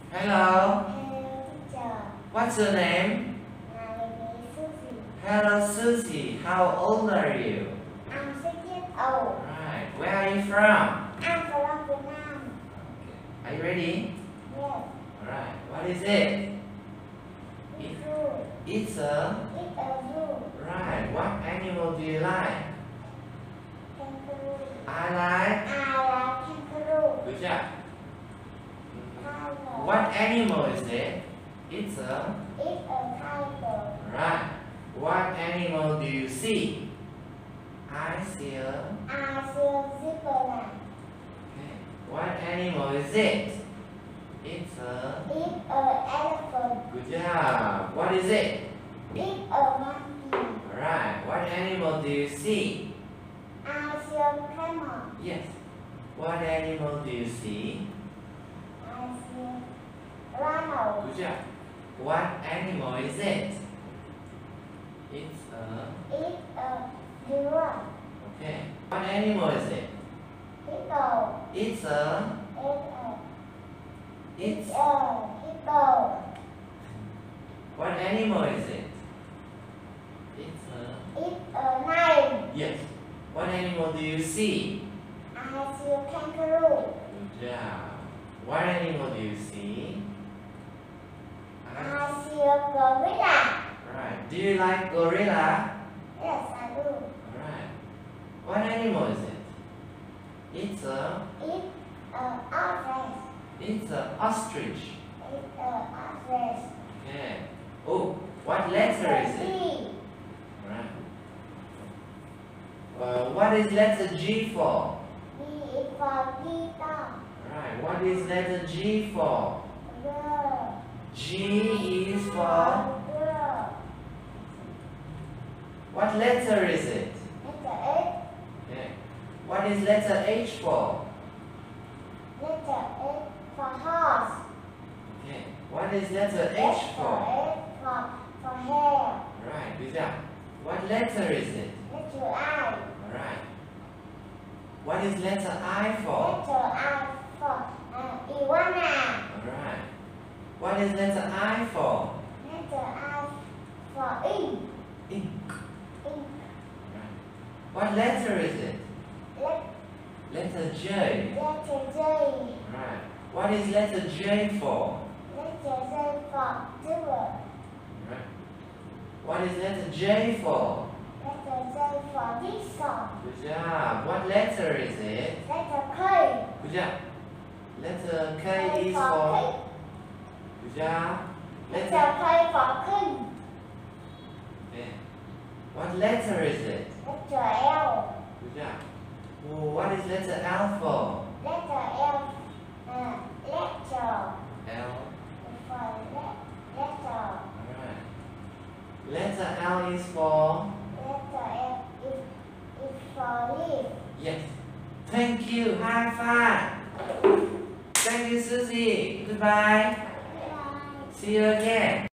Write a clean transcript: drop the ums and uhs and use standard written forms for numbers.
Hello. Hello, teacher. What's your name? My name is Susie. Hello, Susie. How old are you? I'm 6 years old. Right. Where are you from? I'm from Vietnam. Are you ready? Yes. Alright. What is it? It's true. It's a... It's a zoo. Right. What animal do you like? Kangaroo. I like... I like kangaroo. Good job. Tiger. What animal is it? It's a... It's a tiger. Right. What animal do you see? I see a... I see a zebra. Okay. What animal is it? It's a... It's an elephant. Good job. What is it? It's a monkey. Alright. What animal do you see? I see a camel. Yes. What animal do you see? I see a rhino. Good job. What animal is it? It's a... It's a giraffe. Okay. What animal is it? Hippo. It's a... It's It's... a hippo. What animal is it? It's a... It's a lion. Yes. What animal do you see? I see a kangaroo. Good job. What animal do you see? I see a gorilla. Right. Do you like gorilla? Yes, I do. Alright. What animal is it? It's a... It's a ostrich. It's a ostrich. It's a ostrich. Okay. Oh, what letter is it? G. Right. What is letter G for? G is for guitar. Right. What is letter G for? Girl. G is for... Girl. What letter is it? Letter H. Okay. What is letter H for? Letter H for horse. Okay. What is letter H for? Letter H for hair. Right. Good job. What letter is it? Letter I. Alright. What is letter I for? Letter I for iguana. Alright. What is letter I for? Letter I for ink. Ink. Ink. Right. What letter is it? Letter Letter J. J. Right. What is letter J for? Letter J for zebra. Right. What is letter J for? Letter J for jigsaw. Good job. What letter is it? Letter K. Good job. Letter K is for... Good job. Letter Letter... K for king. Okay. What letter is it? Letter L. Good job. Oh, what is letter L for? Letter L. Letter. L. For letter. Alright. Letter L is for... Letter L is for leaf. Yes. Thank you. High five. Thank you, Susie. Goodbye. Bye. See you again.